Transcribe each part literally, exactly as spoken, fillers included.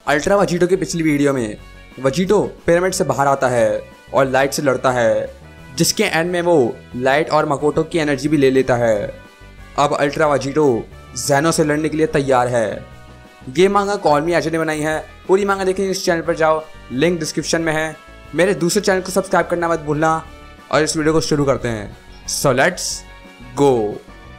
Ultra वजीटो की पिछली video में वजीटो पिरामिड से बाहर आता है और लाइट से लड़ता है, जिसके एंड में वो लाइट और मकोटो की एनर्जी भी ले लेता है। अब अल्ट्रा वजीटो ज़ेनो से लड़ने के लिए तैयार है। ये मांगा कॉल मी एच ने बनाई है। पूरी मांगा देखने इस चैनल पर जाओ, लिंक डिस्क्रिप्शन में है। मेरे दूसरे चैनल को सब्सक्राइब करना मत भूलना। और इस वीडियो को शुरू करते हैं। So let's go.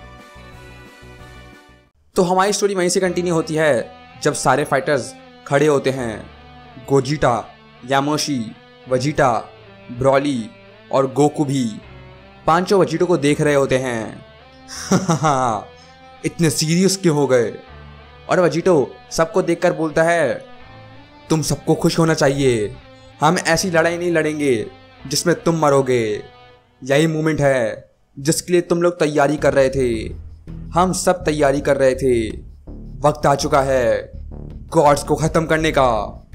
तो हमारी स्टोरी वहीं से कंटिन्यू होती है जब सारे फाइटर्स खड़े होते हैं। गोजिटा, यामोशी, वजीटा, ब्रॉली और गोकू भी पांचों वजीटो को देख रहे होते हैं। इतने सीरियस क्यों हो गए? और वजीटो सबको देखकर बोलता है, तुम सबको खुश होना चाहिए। हम ऐसी लड़ाई नहीं लड़ेंगे जिसमें तुम मरोगे। यही मोमेंट है जिसके लिए तुम लोग तैयारी कर रहे थे। हम सब तैयारी कर रहे थे। वक्त आ चुका है गॉड्स को खत्म करने का।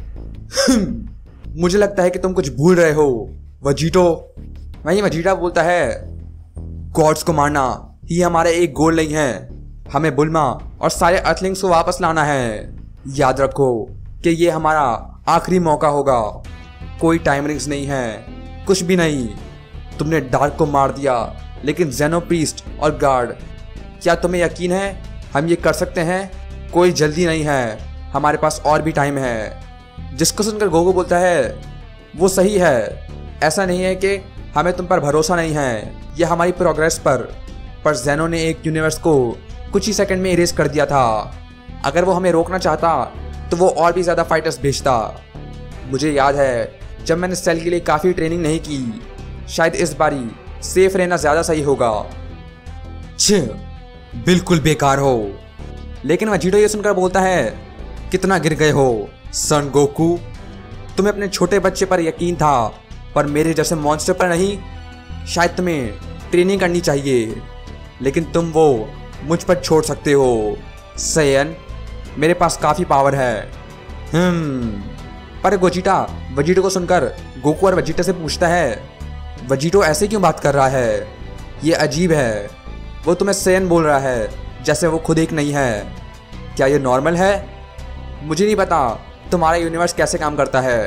मुझे लगता है कि तुम कुछ भूल रहे हो वजीटो। वहीं वजीटा बोलता है, गॉड्स को मारना ही हमारा एक गोल नहीं है। हमें बुल्मा और सारे अर्थलिंग्स को वापस लाना है। याद रखो कि ये हमारा आखिरी मौका होगा। कोई टाइम रिंग्स नहीं है, कुछ भी नहीं। तुमने डार्क को मार दिया, लेकिन ज़ेनो प्रीस्ट और गार्ड, क्या तुम्हें यकीन है हम ये कर सकते हैं? कोई जल्दी नहीं है, हमारे पास और भी टाइम है। जिसको सुनकर गोगो बोलता है, वो सही है। ऐसा नहीं है कि हमें तुम पर भरोसा नहीं है या हमारी प्रोग्रेस पर। पर ज़ेनो ने एक यूनिवर्स को कुछ ही सेकंड में इरेज कर दिया था। अगर वो हमें रोकना चाहता तो वो और भी ज़्यादा फाइटर्स भेजता। मुझे याद है जब मैंने सेल के लिए काफ़ी ट्रेनिंग नहीं की। शायद इस बारी सेफ रहना ज़्यादा सही होगा। छ बिल्कुल बेकार हो। लेकिन वजीटो ये सुनकर बोलता है, कितना गिर गए हो सन गोकू। तुम्हें अपने छोटे बच्चे पर यकीन था, पर मेरे जैसे मॉन्स्टर पर नहीं। शायद तुम्हें ट्रेनिंग करनी चाहिए, लेकिन तुम वो मुझ पर छोड़ सकते हो। सैयन, मेरे पास काफ़ी पावर है। हम्म पर गोजिटा वजीटो को सुनकर गोकू और वजीटा से पूछता है, वजीटो ऐसे क्यों बात कर रहा है? ये अजीब है। वो तुम्हें सैयन बोल रहा है जैसे वो खुद एक नहीं है। क्या ये नॉर्मल है? मुझे नहीं पता तुम्हारा यूनिवर्स कैसे काम करता है।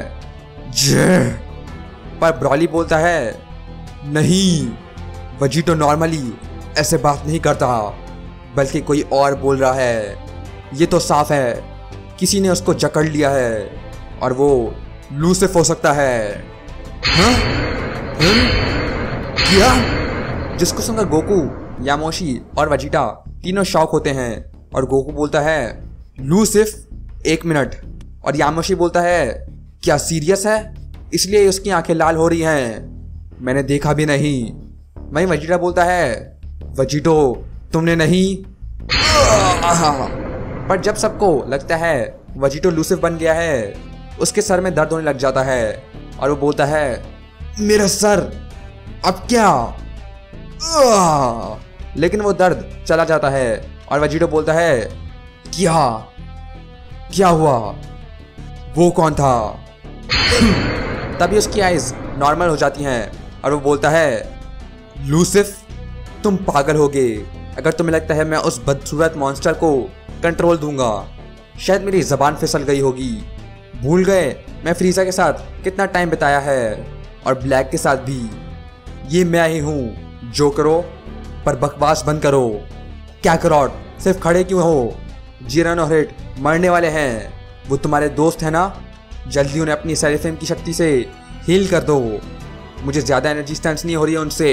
पर ब्रॉली बोलता है, नहीं, वजीटो नॉर्मली ऐसे बात नहीं करता, बल्कि कोई और बोल रहा है। ये तो साफ है किसी ने उसको जकड़ लिया है और वो लूसिफ हो सकता है। हाँ? हाँ? क्या? जिसको सुनकर गोकू, यामोशी और वजीटा तीनों शॉक होते हैं। और गोकू बोलता है, लूसिफ? एक मिनट। और यामोशी बोलता है, क्या सीरियस है? इसलिए उसकी आंखें लाल हो रही हैं। मैंने देखा भी नहीं। वहीं वजीटा बोलता है, वजीटो तुमने नहीं? पर जब सबको लगता है वजीटो लूसिफ बन गया है, उसके सर में दर्द होने लग जाता है और वो बोलता है, मेरा सर, अब क्या? लेकिन वो दर्द चला जाता है और वजीटो बोलता है, क्या क्या हुआ? वो कौन था? तभी उसकी आइज नॉर्मल हो जाती हैं और वो बोलता है, लूसिफ, तुम पागल हो गए। अगर तुम्हें लगता है मैं उस बदसूरत मॉन्स्टर को कंट्रोल दूंगा। शायद मेरी जबान फिसल गई होगी। भूल गए मैं फ्रीजा के साथ कितना टाइम बिताया है, और ब्लैक के साथ भी। ये मैं ही हूँ। जो करो, पर बकवास बंद करो। क्या करो, सिर्फ खड़े क्यों हो? जिरन और हिट मरने वाले हैं। वो तुम्हारे दोस्त हैं ना? जल्दी उन्हें अपनी सेरिफेम की शक्ति से हील कर दो। मुझे ज़्यादा एनर्जी स्टैंस नहीं हो रही है उनसे।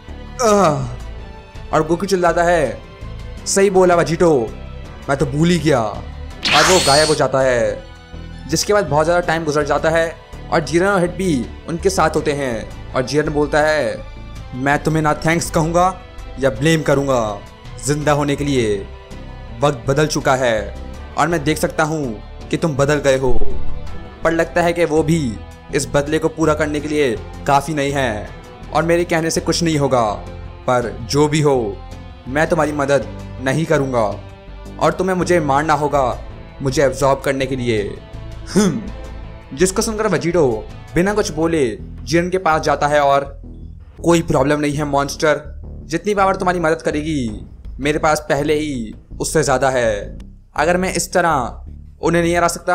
और गोकू चिल्लाता है, सही बोला वजीटो, मैं तो भूल ही गया। और वो गायब हो जाता है। जिसके बाद बहुत ज़्यादा टाइम गुजर जाता है और जिरन और हिट भी उनके साथ होते हैं। और जिरन बोलता है, मैं तुम्हें ना थैंक्स कहूँगा या ब्लेम करूँगा। जिंदा होने के लिए वक्त बदल चुका है और मैं देख सकता हूँ कि तुम बदल गए हो। पर लगता है कि वो भी इस बदले को पूरा करने के लिए काफ़ी नहीं है और मेरे कहने से कुछ नहीं होगा। पर जो भी हो, मैं तुम्हारी मदद नहीं करूँगा और तुम्हें मुझे मारना होगा मुझे एब्जॉर्ब करने के लिए। हम्म जिसको सुनकर वजीटो बिना कुछ बोले जिरन के पास जाता है और, कोई प्रॉब्लम नहीं है मॉन्स्टर। जितनी पावर तुम्हारी मदद करेगी मेरे पास पहले ही उससे ज़्यादा है। अगर मैं इस तरह उन्हें नहीं हरा सकता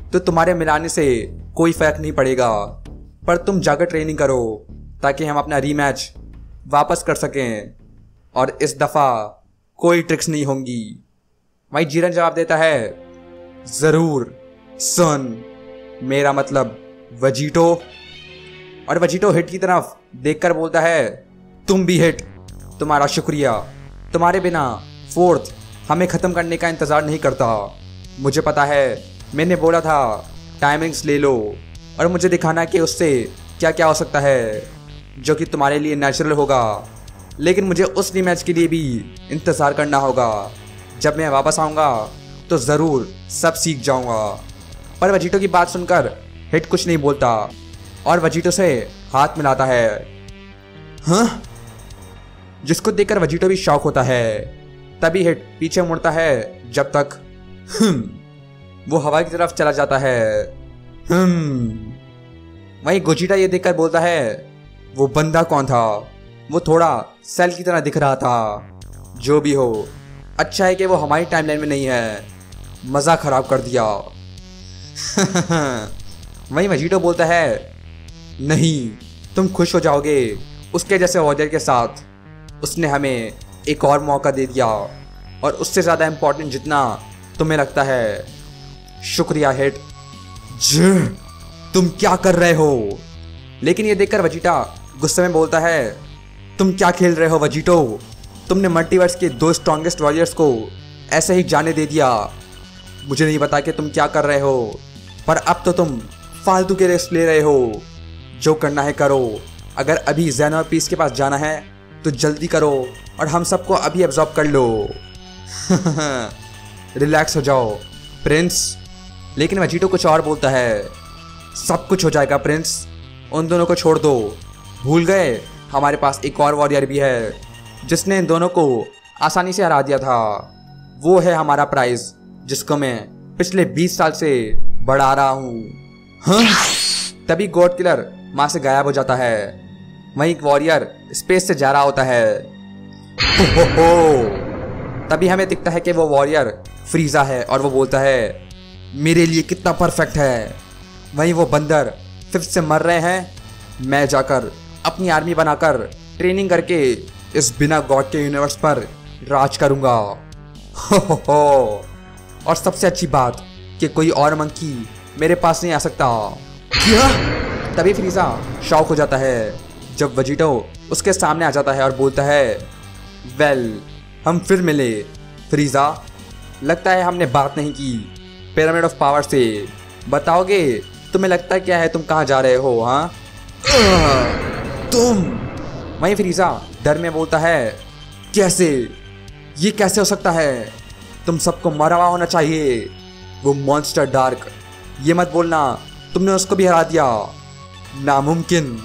तो तुम्हारे मिलाने से कोई फर्क नहीं पड़ेगा, पर तुम जाकर ट्रेनिंग करो ताकि हम अपना रीमैच वापस कर सकें, और इस दफ़ा कोई ट्रिक्स नहीं होंगी। वहीं जीरन जवाब देता है, ज़रूर सन, मेरा मतलब वजीटो। और वजीटो हिट की तरफ देखकर बोलता है, तुम भी हिट, तुम्हारा शुक्रिया, तुम्हारे बिना फोर्थ हमें ख़त्म करने का इंतज़ार नहीं करता। मुझे पता है, मैंने बोला था टाइमिंग्स ले लो और मुझे दिखाना कि उससे क्या क्या हो सकता है जो कि तुम्हारे लिए नेचुरल होगा, लेकिन मुझे उस रीमैच के लिए भी इंतज़ार करना होगा। जब मैं वापस आऊँगा तो ज़रूर सब सीख जाऊँगा। पर वजीटो की बात सुनकर हिट कुछ नहीं बोलता और वजीटो से हाथ मिलाता है। हाँ, जिसको देखकर वजीटो भी शॉक होता है। तभी हिट पीछे मुड़ता है जब तक हम्म वो हवा की तरफ चला जाता है। हम्म वहीं गोजिटा ये देखकर बोलता है, वो बंदा कौन था? वो थोड़ा सेल की तरह दिख रहा था। जो भी हो, अच्छा है कि वो हमारी टाइमलाइन में नहीं है, मज़ा खराब कर दिया। वहीं वजीटो बोलता है, नहीं, तुम खुश हो जाओगे उसके जैसे वॉरियर के साथ। उसने हमें एक और मौका दे दिया, और उससे ज़्यादा इम्पोर्टेंट जितना तुम्हें लगता है। शुक्रिया हिट। ज तुम क्या कर रहे हो? लेकिन ये देखकर वजीटा गुस्से में बोलता है, तुम क्या खेल रहे हो वजीटो? तुमने मल्टीवर्स के दो स्ट्रॉन्गेस्ट वॉरियर्स को ऐसे ही जाने दे दिया। मुझे नहीं पता कि तुम क्या कर रहे हो, पर अब तो तुम फालतू के रिस्क ले रहे हो। जो करना है करो। अगर अभी ज़ैन और पीस के पास जाना है तो जल्दी करो और हम सबको अभी एब्जॉर्ब कर लो। रिलैक्स हो जाओ प्रिंस। लेकिन वजीटो कुछ और बोलता है, सब कुछ हो जाएगा प्रिंस, उन दोनों को छोड़ दो। भूल गए हमारे पास एक और वॉरियर भी है जिसने इन दोनों को आसानी से हरा दिया था। वो है हमारा प्राइज, जिसको मैं पिछले बीस साल से बढ़ा रहा हूँ। हाँ? तभी गॉड किलर माँ से गायब हो जाता है। वहीं एक वॉरियर स्पेस से जा रहा होता है। हो हो हो। तभी हमें दिखता है कि वो वॉरियर फ्रीजा है और वो बोलता है, मेरे लिए कितना परफेक्ट है। वहीं वो बंदर फिफ्थ से मर रहे हैं, मैं जाकर अपनी आर्मी बनाकर ट्रेनिंग करके इस बिना गॉड के यूनिवर्स पर राज करूंगा। हो हो हो। और सबसे अच्छी बात कि कोई और मंकी मेरे पास नहीं आ सकता। क्या? तभी फ्रीजा शॉक हो जाता है जब वजीटो उसके सामने आ जाता है और बोलता है, वेल हम फिर मिले फ्रीजा। लगता है हमने बात नहीं की पिरामिड ऑफ पावर से। बताओगे तुम्हें लगता क्या है तुम कहाँ जा रहे हो? हाँ तुम। वहीं फ्रीजा डर में बोलता है, कैसे? ये कैसे हो सकता है? तुम सबको मरा हुआ होना चाहिए। वो मॉन्स्टर डार्क, ये मत बोलना तुमने उसको भी हरा दिया। नामुमकिन।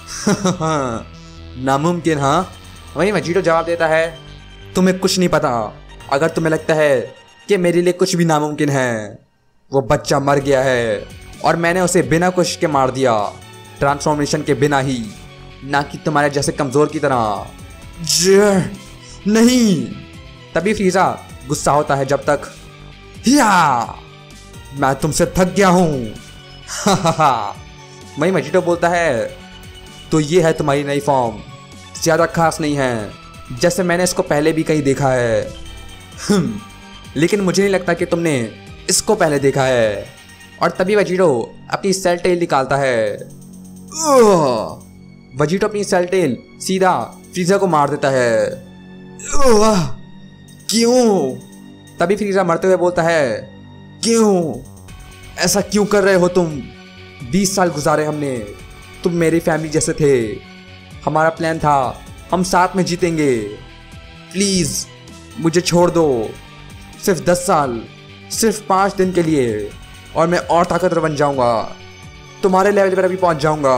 नामुमकिन? हाँ। वहीं वजीटो जवाब देता है, तुम्हें कुछ नहीं पता। अगर तुम्हें लगता है कि मेरे लिए कुछ भी नामुमकिन है, वो बच्चा मर गया है और मैंने उसे बिना कुछ के मार दिया, ट्रांसफॉर्मेशन के बिना ही, ना कि तुम्हारे जैसे कमज़ोर की तरह। ज नहीं। तभी फ्रीजा गुस्सा होता है जब तक, या मैं तुमसे थक गया हूँ। वहीं वजीटो बोलता है, तो ये है तुम्हारी नई फॉर्म, ज़्यादा खास नहीं है, जैसे मैंने इसको पहले भी कहीं देखा है। हम्म लेकिन मुझे नहीं लगता कि तुमने इसको पहले देखा है। और तभी वजीटो अपनी सेल टेल निकालता है। वजीटो अपनी सेल टेल सीधा फ्रीजा को मार देता है। क्यों? तभी फ्रीजा मरते हुए बोलता है, क्यों? ऐसा क्यों कर रहे हो तुम? बीस साल गुजारे हमने, तुम मेरी फैमिली जैसे थे। हमारा प्लान था हम साथ में जीतेंगे। प्लीज़ मुझे छोड़ दो, सिर्फ दस साल, सिर्फ पाँच दिन के लिए, और मैं और ताकतवर बन जाऊंगा, तुम्हारे लेवल पर भी पहुंच जाऊंगा।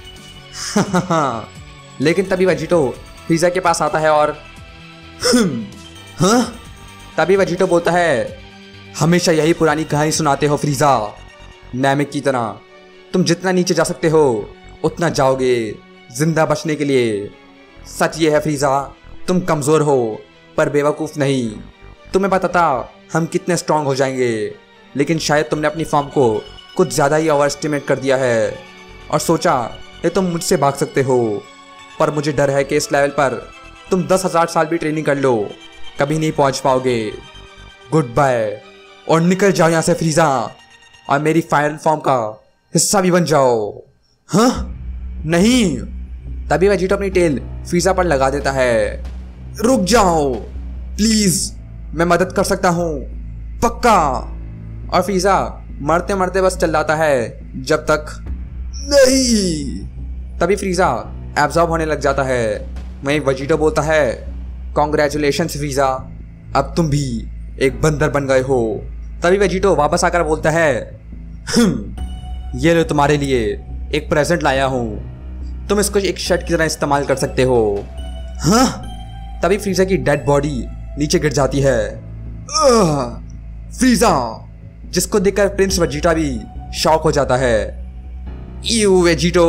लेकिन तभी वजीटो फ्रीजा के पास आता है और हाँ? तभी वजीटो बोलता है, हमेशा यही पुरानी कहानी सुनाते हो फ्रीजा, नैमिक की तरह। तुम जितना नीचे जा सकते हो उतना जाओगे जिंदा बचने के लिए। सच ये है फ्रीजा, तुम कमज़ोर हो पर बेवकूफ़ नहीं। तुम्हें पता था हम कितने स्ट्रांग हो जाएंगे, लेकिन शायद तुमने अपनी फॉर्म को कुछ ज़्यादा ही ओवर एस्टिमेट कर दिया है और सोचा ये तुम मुझसे भाग सकते हो, पर मुझे डर है कि इस लेवल पर तुम दस हज़ार साल भी ट्रेनिंग कर लो, कभी नहीं पहुंच पाओगे। गुड बाय और निकल जाओ यहाँ से फ्रीज़ा, और मेरी फाइनल फॉर्म का हिस्सा भी बन जाओ। हाँ नहीं। तभी वेजिटो अपनी टेल फ्रीज़ा पर लगा देता है। रुक जाओ प्लीज़, मैं मदद कर सकता हूँ, पक्का। और फ्रीज़ा मरते मरते बस चिल्लाता है जब तक नहीं। तभी फ्रीज़ा एब्जॉर्ब होने लग जाता है। वहीं वेजिटो बोलता है कॉन्ग्रेचुलेशंस फ्रीज़ा, अब तुम भी एक बंदर बन गए हो। तभी वेजिटो वापस आकर बोलता है हम्म ये लो तुम्हारे लिए एक प्रेजेंट लाया हूँ, तुम इसको एक शर्ट की तरह इस्तेमाल कर सकते हो। हाँ। तभी फ्रीज़ा की डेड बॉडी नीचे गिर जाती है। फ्रीज़ा, जिसको देखकर प्रिंस वेजिटा भी शॉक हो जाता है। यू वेजिटो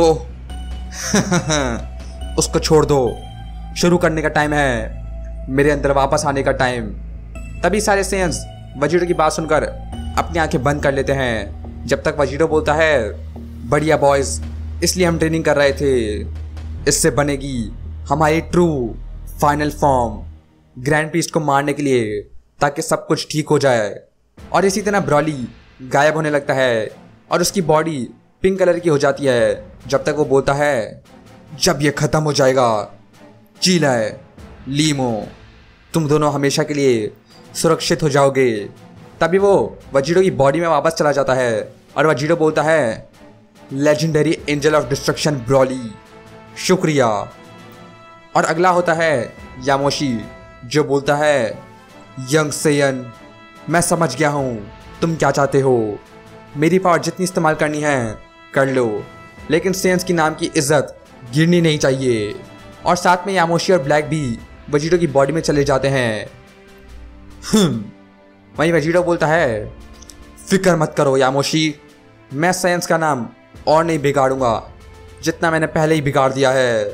उसको छोड़ दो, शुरू करने का टाइम है, मेरे अंदर वापस आने का टाइम। तभी सारे सेंस वेजिटो की बात सुनकर अपनी आंखें बंद कर लेते हैं, जब तक वेजिटो बोलता है बढ़िया बॉयज, इसलिए हम ट्रेनिंग कर रहे थे, इससे बनेगी हमारी true final form grand priest को मारने के लिए, ताकि सब कुछ ठीक हो जाए। और इसी तरह ब्रॉली गायब होने लगता है और उसकी बॉडी पिंक कलर की हो जाती है, जब तक वो बोलता है जब ये ख़त्म हो जाएगा चीलाए लीमो, तुम दोनों हमेशा के लिए सुरक्षित हो जाओगे। तभी वो वेजिटो की बॉडी में वापस चला जाता है और वेजिटो बोलता है legendary angel of destruction Broly, शुक्रिया। और अगला होता है यामोशी, जो बोलता है यंग सेयन, मैं समझ गया हूँ तुम क्या चाहते हो, मेरी पावर जितनी इस्तेमाल करनी है कर लो, लेकिन सेंस की नाम की इज्जत गिरनी नहीं चाहिए। और साथ में यामोशी और ब्लैक भी वेजिटो की बॉडी में चले जाते हैं। हम्म वहीं वेजिटो बोलता है फिक्र मत करो यामोशी, मैं सेंस का नाम और नहीं बिगाड़ूंगा जितना मैंने पहले ही बिगाड़ दिया है।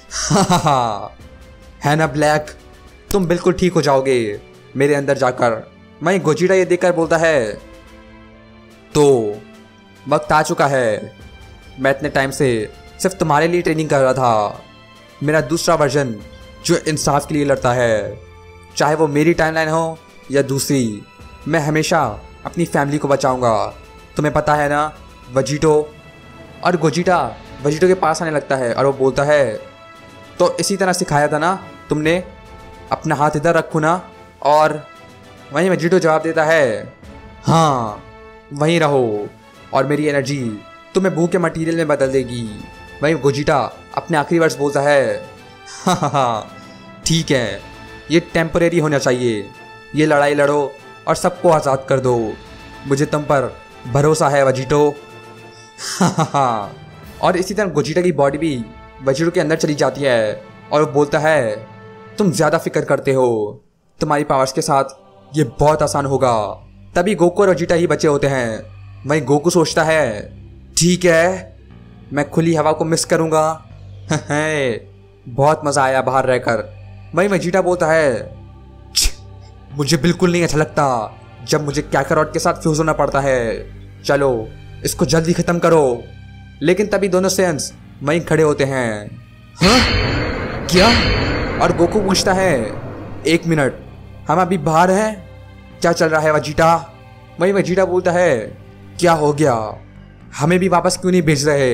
है ना ब्लैक, तुम बिल्कुल ठीक हो जाओगे मेरे अंदर जाकर। वहीं गोजिटा ये देखकर बोलता है तो वक्त आ चुका है, मैं इतने टाइम से सिर्फ तुम्हारे लिए ट्रेनिंग कर रहा था, मेरा दूसरा वर्जन जो इंसाफ के लिए लड़ता है, चाहे वो मेरी टाइमलाइन हो या दूसरी, मैं हमेशा अपनी फैमिली को बचाऊंगा, तुम्हें पता है ना वेजिटो। और गोजिटा वेजिटो के पास आने लगता है और वो बोलता है तो इसी तरह सिखाया था ना तुमने, अपना हाथ इधर रखो ना। और वहीं वेजिटो जवाब देता है हाँ वहीं रहो और मेरी एनर्जी तुम्हें भूख के मटेरियल में बदल देगी। वहीं गोजिटा अपने आखिरी वर्ड्स बोलता है हाँ हाँ ठीक है, ये टेम्परेरी होना चाहिए, ये लड़ाई लड़ो और सबको आज़ाद कर दो, मुझे तुम पर भरोसा है वेजिटो। हाँ। और इसी तरह गोजिटा की बॉडी भी वेजिटो के अंदर चली जाती है और वो बोलता है तुम ज़्यादा फिक्र करते हो, तुम्हारी पावर्स के साथ ये बहुत आसान होगा। तभी गोकू और वेजिटा ही बचे होते हैं। वहीं गोकू सोचता है ठीक है, मैं खुली हवा को मिस करूँगा। बहुत मज़ा आया बाहर रहकर। वहीं वेजिटा बोलता है मुझे बिल्कुल नहीं अच्छा लगता जब मुझे कैकारोट के साथ फ्यूज होना पड़ता है, चलो इसको जल्दी ख़त्म करो। लेकिन तभी दोनों सेंस वहीं खड़े होते हैं। हाँ क्या? और गोकू पूछता है एक मिनट, हम अभी बाहर हैं, क्या चल रहा है वेजिटा? वहीं वेजिटा बोलता है क्या हो गया, हमें भी वापस क्यों नहीं भेज रहे?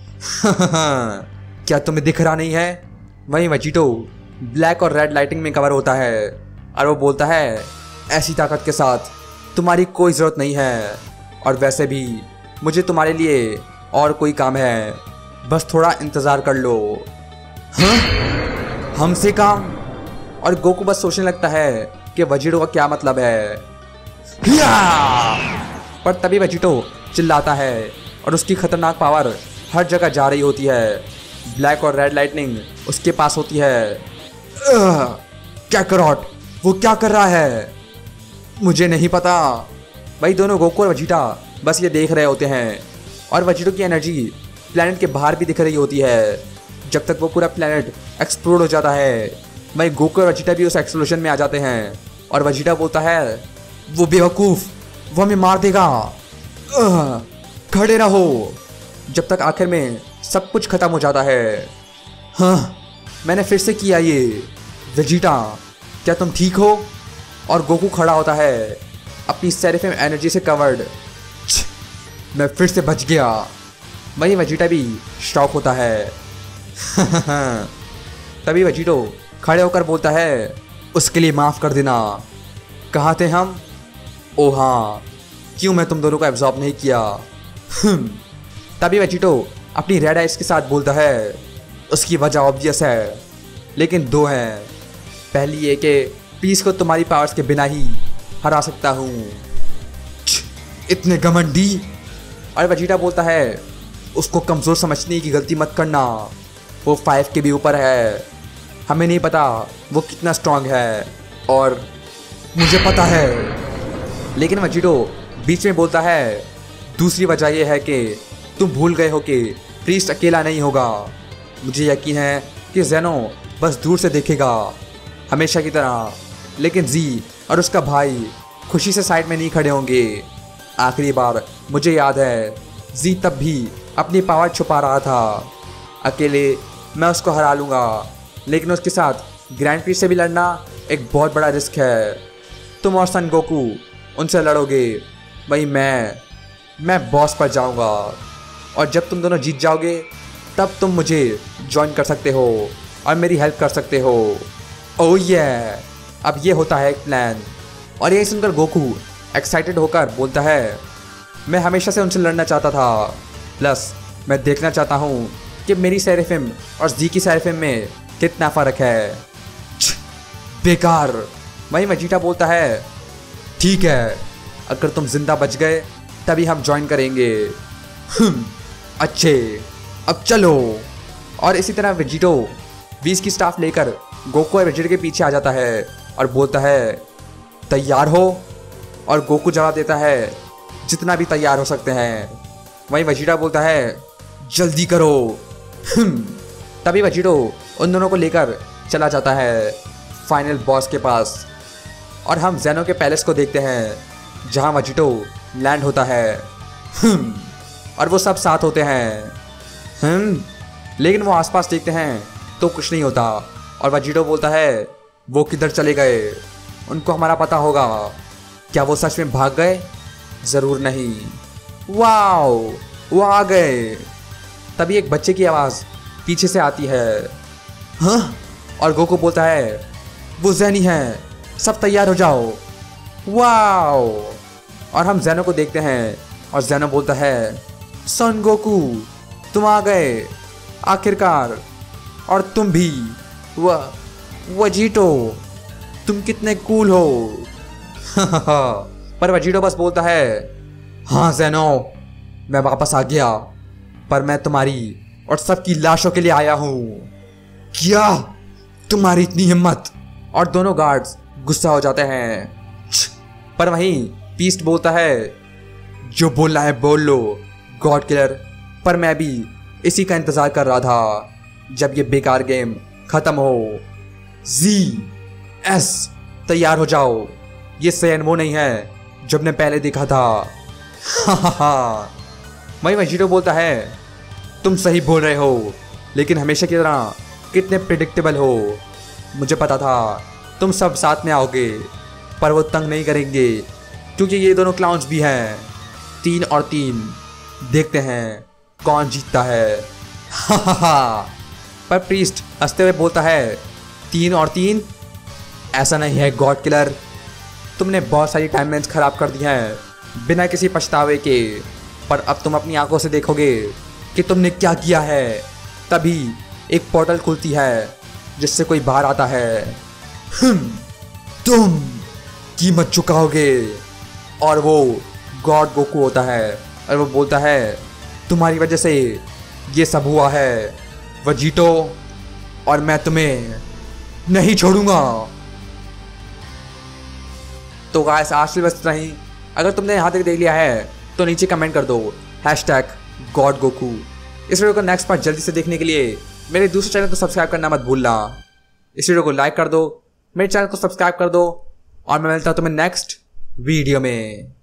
क्या तुम्हें दिख रहा नहीं है? वहीं वेजिटो ब्लैक और रेड लाइटिंग में कवर होता है और वो बोलता है ऐसी ताकत के साथ तुम्हारी कोई ज़रूरत नहीं है, और वैसे भी मुझे तुम्हारे लिए और कोई काम है, बस थोड़ा इंतज़ार कर लो। हाँ हमसे काम? और गोकू बस सोचने लगता है कि वेजिटो का क्या मतलब है। पर तभी वेजिटो चिल्लाता है और उसकी खतरनाक पावर हर जगह जा रही होती है। ब्लैक और रेड लाइटनिंग उसके पास होती है। कैकारोट वो क्या कर रहा है? मुझे नहीं पता। भाई दोनों गोकू और वेजिटा बस ये देख रहे होते हैं और वेजिटो की एनर्जी प्लेनेट के बाहर भी दिख रही होती है, जब तक वो पूरा प्लेनेट एक्सप्लोड हो जाता है। भाई गोकू और वेजिटा भी उस एक्सप्लोजन में आ जाते हैं और वेजिटा बोलता है वो बेवकूफ़, वो हमें मार देगा। खड़े रहो जब तक आखिर में सब कुछ खत्म हो जाता है। हाँ, मैंने फिर से किया ये। वेजिटा, क्या तुम ठीक हो? और गोकू खड़ा होता है अपनी सेरेफिम एनर्जी से कवर्ड। मैं फिर से बच गया। वही वेजिटा भी शॉक होता है। तभी वेजिटो खड़े होकर बोलता है, उसके लिए माफ़ कर देना। कहाँ थे हम? ओ हाँ, क्यों मैं तुम दोनों को एब्जॉर्ब नहीं किया? तभी वेजिटो अपनी रेड आइज के साथ बोलता है, उसकी वजह ऑब्वियस है, लेकिन दो हैं। पहली ये कि पीस को तुम्हारी पावर्स के बिना ही हरा सकता हूँ। इतने घमंडी। और वेजिटा बोलता है, उसको कमज़ोर समझने की गलती मत करना। वो फाइव के भी ऊपर है। हमें नहीं पता वो कितना स्ट्रांग है, और मुझे पता है। लेकिन वेजिटो बीच में बोलता है, दूसरी वजह यह है कि तुम भूल गए हो कि प्रीस्ट अकेला नहीं होगा। मुझे यकीन है कि ज़ेनो बस दूर से देखेगा, हमेशा की तरह, लेकिन जी और उसका भाई खुशी से साइड में नहीं खड़े होंगे। आखिरी बार मुझे याद है, जी तब भी अपनी पावर छुपा रहा था। अकेले मैं उसको हरा लूँगा, लेकिन उसके साथ ग्रैंड प्रीस्ट से भी लड़ना एक बहुत बड़ा रिस्क है। तुम और सन गोकू उनसे लड़ोगे, वही मैं मैं बॉस पर जाऊँगा, और जब तुम दोनों जीत जाओगे तब तुम मुझे ज्वाइन कर सकते हो और मेरी हेल्प कर सकते हो। ओह ये अब ये होता है एक प्लान। और यही सुनकर गोकू एक्साइटेड होकर बोलता है, मैं हमेशा से उनसे लड़ना चाहता था, प्लस मैं देखना चाहता हूँ कि मेरी सेरेफिम और जी की सेरेफिम में कितना फ़र्क है। बेकार। वही वेजिटा बोलता है, ठीक है, अगर तुम जिंदा बच गए तभी हम ज्वाइन करेंगे। हम्म अच्छे, अब चलो। और इसी तरह वेजिटो बीस की स्टाफ लेकर गोकू और वेजिटा के पीछे आ जाता है और बोलता है, तैयार हो? और गोकू जवाब देता है, जितना भी तैयार हो सकते हैं। वहीं वेजिटा बोलता है, जल्दी करो। तभी वेजिटो उन दोनों को लेकर चला जाता है फाइनल बॉस के पास, और हम ज़ेनो के पैलेस को देखते हैं जहां वेजिटो लैंड होता है। और वो सब साथ होते हैं। हम लेकिन वो आसपास देखते हैं तो कुछ नहीं होता, और वेजिटो बोलता है, वो किधर चले गए? उनको हमारा पता होगा। क्या वो सच में भाग गए? ज़रूर नहीं। वाओ, वो आ गए। तभी एक बच्चे की आवाज़ पीछे से आती है। हाँ? और गोकू बोलता है, वो ज़ेनी है, सब तैयार हो जाओ। वाओ। और हम ज़ेनो को देखते हैं, और ज़ेनो बोलता है, सन गोकू, तुम आ गए आखिरकार, और तुम भी। वह वेजिटो, तुम कितने कूल हो। पर वेजिटो बस बोलता है, हाँ ज़ेनो, मैं वापस आ गया, पर मैं तुम्हारी और सबकी लाशों के लिए आया हूँ। क्या? तुम्हारी इतनी हिम्मत? और दोनों गार्ड्स गुस्सा हो जाते हैं। पर वहीं पीस्ट बोलता है, जो बोलना है बोल लो गॉड किलर, पर मैं भी इसी का इंतज़ार कर रहा था, जब ये बेकार गेम ख़त्म हो। जी एस तैयार हो जाओ, ये सैन वो नहीं है जो हमने पहले देखा था। हा हा हा। वहीं वेजिटो बोलता है, तुम सही बोल रहे हो, लेकिन हमेशा की तरह कितने प्रिडिक्टेबल हो। मुझे पता था तुम सब साथ में आओगे, पर वो तंग नहीं करेंगे, क्योंकि ये दोनों क्लाउन्स भी हैं। तीन और तीन, देखते हैं कौन जीतता है। हा हा हा। पर प्रीस्ट हंसते हुए बोलता है, तीन और तीन? ऐसा नहीं है गॉड किलर, तुमने बहुत सारी टाइमलाइंस खराब कर दी हैं बिना किसी पछतावे के, पर अब तुम अपनी आंखों से देखोगे कि तुमने क्या किया है। तभी एक पोर्टल खुलती है जिससे कोई बाहर आता है। हम्म तुम कीमत चुकाओगे। और वो गॉड गोकू होता है, और वो बोलता है, तुम्हारी वजह से ये सब हुआ है वेजिटो, और मैं तुम्हें नहीं छोड़ूंगा। तो गाइस आज के लिए बस इतना ही। अगर तुमने यहाँ तक देख लिया है तो नीचे कमेंट कर दो हैश टैग गॉड गोकू। इस वीडियो का नेक्स्ट पार्ट जल्दी से देखने के लिए मेरे दूसरे चैनल को सब्सक्राइब करना मत भूलना। इस वीडियो को लाइक कर दो, मेरे चैनल को सब्सक्राइब कर दो, और मैं मिलता हूँ तुम्हें नेक्स्ट वीडियो में।